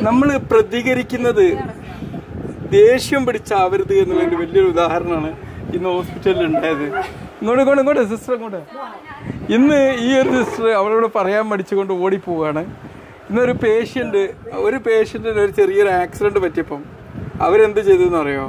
നമ്മൾ പ്രതികരിക്കുന്നത് ദേഷ്യം പിടിച്ചാവരുത് എന്നുള്ളതിന്റെ വലിയൊരു ഉദാഹരണമാണ് ഇന്ന് ഹോസ്പിറ്റലിൽ ഉണ്ടായത്. ഇങ്ങോട്ട് സിസ്റ്റർ അങ്ങോട്ട്. ഇന്ന് ഈ ഒരു സിസ്റ്റർ അവളോട് പറയാൻ മടിച്ചുകൊണ്ട് ഓടിപ്പോവാണ്. ഇന്നൊരു പേഷ്യന്റിന് ഒരു ചെറിയൊരു ആക്സിഡന്റ് പറ്റിയപ്പം അവരെന്ത് ചെയ്തെന്ന് അറിയോ?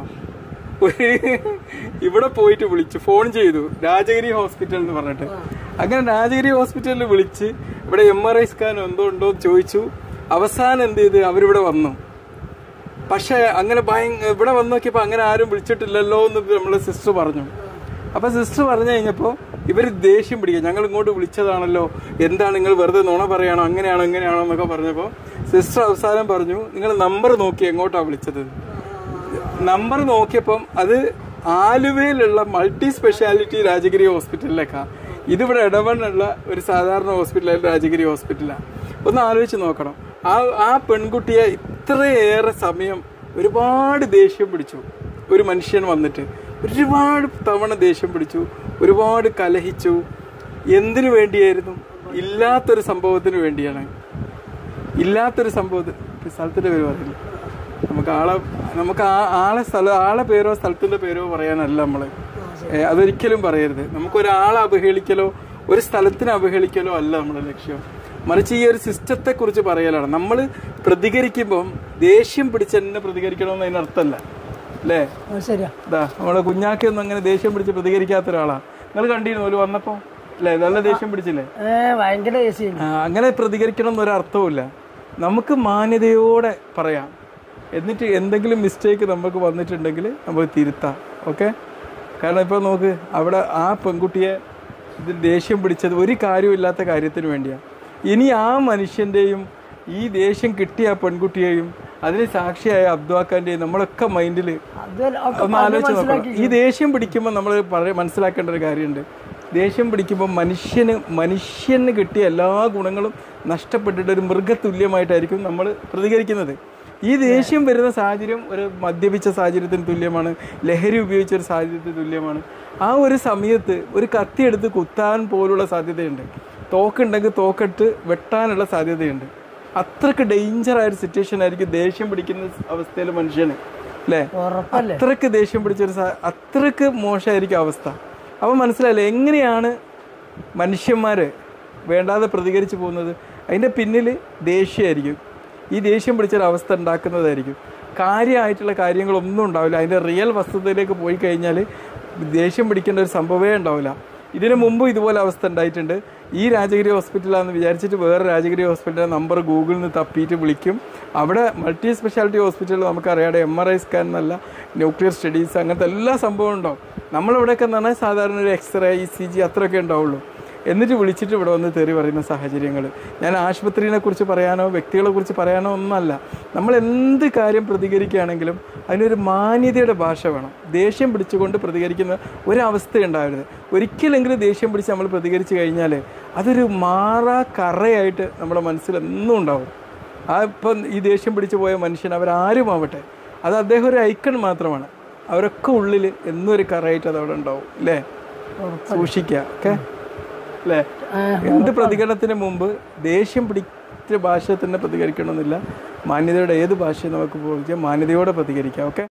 ഇവിടെ പോയിട്ട് വിളിച്ചു, ഫോൺ ചെയ്തു, രാജഗിരി ഹോസ്പിറ്റൽ എന്ന് പറഞ്ഞിട്ട്. അങ്ങനെ രാജഗിരി ഹോസ്പിറ്റലിൽ വിളിച്ച് ഇവിടെ MRI സ്കാൻ എന്തോ ഉണ്ടോ എന്ന് ചോദിച്ചു. അവസാനം എന്ത് ചെയ്ത് അവരിവിടെ വന്നു. പക്ഷെ അങ്ങനെ ഇവിടെ വന്നു നോക്കിയപ്പോൾ അങ്ങനെ ആരും വിളിച്ചിട്ടില്ലല്ലോ എന്ന് നമ്മളെ സിസ്റ്റർ പറഞ്ഞു. അപ്പൊ സിസ്റ്റർ പറഞ്ഞു കഴിഞ്ഞപ്പോൾ ഇവർ ദേഷ്യം പിടിക്കുക. ഞങ്ങൾ ഇങ്ങോട്ട് വിളിച്ചതാണല്ലോ, എന്താണ് നിങ്ങൾ വെറുതെ നുണ പറയാണോ, അങ്ങനെയാണോ ഇങ്ങനെയാണോ എന്നൊക്കെ പറഞ്ഞപ്പോൾ സിസ്റ്റർ അവസാനം പറഞ്ഞു, നിങ്ങൾ നമ്പർ നോക്കി എങ്ങോട്ടാ വിളിച്ചത്. നമ്പർ നോക്കിയപ്പം അത് ആലുവയിലുള്ള മൾട്ടി സ്പെഷ്യാലിറ്റി രാജഗിരി ഹോസ്പിറ്റലിലേക്കാണ്. ഇതിവിടെ ഇടവണ്ണുള്ള ഒരു സാധാരണ ഹോസ്പിറ്റലായ രാജഗിരി ഹോസ്പിറ്റലാണ്. ഒന്ന് ആലോചിച്ച് നോക്കണം. ആ പെൺകുട്ടിയെ ഇത്രയേറെ സമയം ഒരുപാട് ദേഷ്യം പിടിച്ചു. ഒരു മനുഷ്യൻ വന്നിട്ട് ഒരുപാട് തവണ ദേഷ്യം പിടിച്ചു, ഒരുപാട് കലഹിച്ചു. എന്തിനു വേണ്ടിയായിരുന്നു? ഇല്ലാത്തൊരു സംഭവത്തിന് വേണ്ടിയാണ്. ഇല്ലാത്തൊരു സ്ഥലത്തിന്റെ പേര് പറയുന്നു. നമുക്ക് ആളെ പേരോ സ്ഥലത്തിന്റെ പേരോ പറയാനല്ല നമ്മള്. അതൊരിക്കലും പറയരുത്. നമുക്കൊരാളെ അവഹേളിക്കലോ ഒരു സ്ഥലത്തിനെ അവഹേളിക്കലോ അല്ല നമ്മുടെ ലക്ഷ്യം. മറിച്ച് ഈ ഒരു സിസ്റ്റത്തെ കുറിച്ച് പറയലാണ്. നമ്മൾ പ്രതികരിക്കുമ്പം ദേഷ്യം പിടിച്ച് തന്നെ പ്രതികരിക്കണമെന്ന് അതിനർത്ഥമല്ല, അല്ലേ? ഇതാ നമ്മളെ കുഞ്ഞാക്കൊന്നും അങ്ങനെ ദേഷ്യം പിടിച്ച് പ്രതികരിക്കാത്ത ഒരാളാ. നിങ്ങൾ കണ്ടിരുന്നു ഒരു വന്നപ്പോ, അല്ലേ? നല്ല ദേഷ്യം പിടിച്ചില്ലേ? അങ്ങനെ പ്രതികരിക്കണം എന്നൊരർത്ഥവുമില്ല. നമുക്ക് മാന്യതയോടെ പറയാം. എന്നിട്ട് എന്തെങ്കിലും മിസ്റ്റേക്ക് നമുക്ക് വന്നിട്ടുണ്ടെങ്കിൽ നമ്മൾ തിരുത്താം. ഓക്കെ? കാരണം ഇപ്പോൾ നോക്ക്, അവിടെ ആ പെൺകുട്ടിയെ ഇത് ദേഷ്യം പിടിച്ചത് ഒരു കാര്യമില്ലാത്ത കാര്യത്തിന് വേണ്ടിയാണ്. ഇനി ആ മനുഷ്യൻ്റെയും ഈ ദേഷ്യം കിട്ടിയ ആ പെൺകുട്ടിയെയും അതിന് സാക്ഷിയായ അബ്ദുവാക്കാൻ്റെയും നമ്മളൊക്കെ മൈൻഡിൽ ഒന്ന് ആലോചിച്ച് നോക്കണം. ഈ ദേഷ്യം പിടിക്കുമ്പോൾ നമ്മൾ മനസ്സിലാക്കേണ്ട ഒരു കാര്യമുണ്ട്. ദേഷ്യം പിടിക്കുമ്പോൾ മനുഷ്യന് കിട്ടിയ എല്ലാ ഗുണങ്ങളും നഷ്ടപ്പെട്ടിട്ട് ഒരു മൃഗതുല്യമായിട്ടായിരിക്കും നമ്മൾ പ്രതികരിക്കുന്നത്. ഈ ദേഷ്യം വരുന്ന സാഹചര്യം ഒരു മദ്യപിച്ച സാഹചര്യത്തിന് തുല്യമാണ്, ലഹരി ഉപയോഗിച്ച ഒരു സാഹചര്യത്തിന് തുല്യമാണ്. ആ ഒരു സമയത്ത് ഒരു കത്തിയെടുത്ത് കുത്താൻ പോലുള്ള സാധ്യതയുണ്ട്. തോക്കുണ്ടെങ്കിൽ തോക്കെടുത്ത് വെട്ടാനുള്ള സാധ്യതയുണ്ട്. അത്രക്ക് ഡേഞ്ചറായൊരു സിറ്റുവേഷൻ ആയിരിക്കും ദേഷ്യം പിടിക്കുന്ന അവസ്ഥയിൽ മനുഷ്യന്, അല്ലേ? അത്രക്ക് ദേഷ്യം പിടിച്ചൊരു അത്രക്ക് മോശമായിരിക്കും അവസ്ഥ. അപ്പം മനസ്സിലായില്ലേ എങ്ങനെയാണ് മനുഷ്യന്മാര് വേണ്ടാതെ പ്രതികരിച്ചു പോകുന്നത്? അതിൻ്റെ പിന്നിൽ ദേഷ്യമായിരിക്കും. ഈ ദേഷ്യം പിടിച്ചൊരവസ്ഥ ഉണ്ടാക്കുന്നതായിരിക്കും. കാര്യമായിട്ടുള്ള കാര്യങ്ങളൊന്നും ഉണ്ടാവില്ല. അതിൻ്റെ റിയൽ വസ്തുതയിലേക്ക് പോയി കഴിഞ്ഞാൽ ദേഷ്യം പിടിക്കേണ്ട ഒരു സംഭവമേ ഉണ്ടാവില്ല. ഇതിനു മുമ്പ് ഇതുപോലെ അവസ്ഥ ഉണ്ടായിട്ടുണ്ട്. ഈ രാജഗിരി ഹോസ്പിറ്റലാണെന്ന് വിചാരിച്ചിട്ട് വേറെ രാജഗിരി ഹോസ്പിറ്റലിൻ്റെ നമ്പർ ഗൂഗിളിൽ നിന്ന് തപ്പിയിട്ട് വിളിക്കും. അവിടെ മൾട്ടി സ്പെഷ്യാലിറ്റി ഹോസ്പിറ്റലിൽ നമുക്കറിയാതെ MRI സ്കാൻ എന്നല്ല, ന്യൂക്ലിയർ സ്റ്റഡീസ്, അങ്ങനത്തെ എല്ലാ സംഭവവും ഉണ്ടാവും. നമ്മളിവിടെയൊക്കെ എന്ന് പറഞ്ഞാൽ സാധാരണ ഒരു എക്സ്റേ, ECG അത്രയൊക്കെ ഉണ്ടാവുള്ളൂ. എന്നിട്ട് വിളിച്ചിട്ട് ഇവിടെ വന്ന് തെറി പറയുന്ന സാഹചര്യങ്ങൾ. ഞാൻ ആശുപത്രിയെ കുറിച്ച് പറയാനോ വ്യക്തികളെ കുറിച്ച് പറയാനോ ഒന്നുമല്ല. നമ്മൾ എന്ത് കാര്യം പ്രതികരിക്കുകയാണെങ്കിലും അതിനൊരു മാന്യതയുടെ ഭാഷ വേണം. ദേഷ്യം പിടിച്ചുകൊണ്ട് പ്രതികരിക്കുന്ന ഒരവസ്ഥ ഉണ്ടാവരുത്. ഒരിക്കലെങ്കിലും ദേഷ്യം പിടിച്ച് നമ്മൾ പ്രതികരിച്ചു കഴിഞ്ഞാൽ അതൊരു കറയായിട്ട് നമ്മുടെ മനസ്സിൽ എന്നും ഉണ്ടാവും. ഇപ്പം ഈ ദേഷ്യം പിടിച്ചു പോയ മനുഷ്യൻ അവരാരും ആവട്ടെ, അത് അദ്ദേഹം ഒരു ഐക്കൺ മാത്രമാണ്. അവരൊക്കെ ഉള്ളിൽ എന്നും ഒരു കറയായിട്ട് അതവിടെ ഉണ്ടാവും, അല്ലേ? സൂക്ഷിക്കുക. ഓക്കെ അല്ലേ? എന്ത് പ്രതികരണത്തിന് മുമ്പ് ദേഷ്യം പിടിച്ച ഭാഷ തന്നെ പ്രതികരിക്കണമെന്നില്ല. മാന്യതയുടെ ഏത് ഭാഷയും നമുക്ക് ഉപയോഗിക്കാം, മാന്യതയോടെ പ്രതികരിക്കാം. ഓക്കെ.